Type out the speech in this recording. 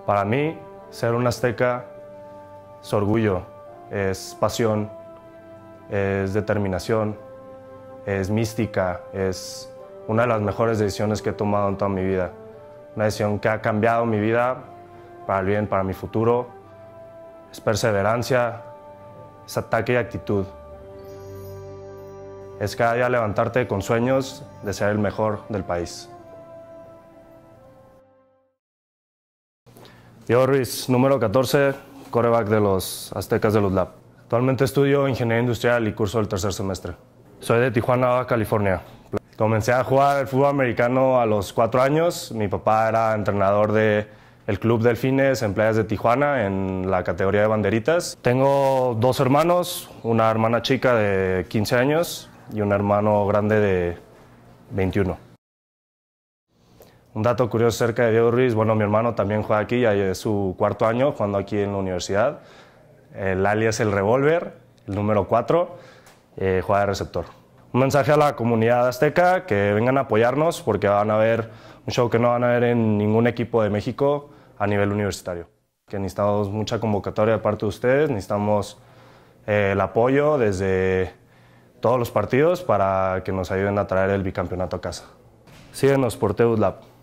Para mí, ser un azteca es orgullo, es pasión, es determinación, es mística, es una de las mejores decisiones que he tomado en toda mi vida. Una decisión que ha cambiado mi vida para el bien, para mi futuro. Es perseverancia, es ataque y actitud. Es cada día levantarte con sueños de ser el mejor del país. Diego Ruiz, número 14, quarterback de los Aztecas de Luzlap. Actualmente estudio Ingeniería Industrial y curso el tercer semestre. Soy de Tijuana, Baja California. Comencé a jugar el fútbol americano a los 4 años. Mi papá era entrenador del Club Delfines en Playas de Tijuana, en la categoría de banderitas. Tengo 2 hermanos, una hermana chica de 15 años y un hermano grande de 21. Un dato curioso acerca de Diego Ruiz, bueno, mi hermano también juega aquí, ya es su 4.º año jugando aquí en la universidad. El alias El Revólver, el número 4, juega de receptor. Un mensaje a la comunidad azteca, que vengan a apoyarnos porque van a ver un show que no van a ver en ningún equipo de México a nivel universitario. Que necesitamos mucha convocatoria de parte de ustedes, necesitamos el apoyo desde todos los partidos para que nos ayuden a traer el bicampeonato a casa. Síguenos por TEULAB.